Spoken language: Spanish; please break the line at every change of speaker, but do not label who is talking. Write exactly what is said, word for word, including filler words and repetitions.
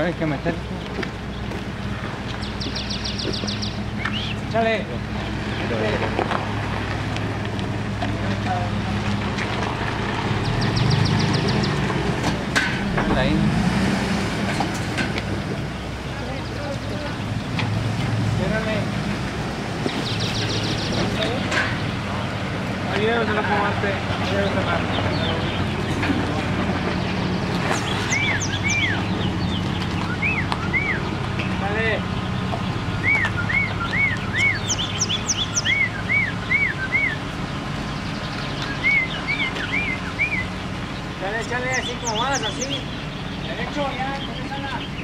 No hay que meter. Échale. Ahí. Espérale. Ayúdame a fumarte. Ayúdame a Dale. Dale, échale así como vas, así. Derecho, ya, comienza.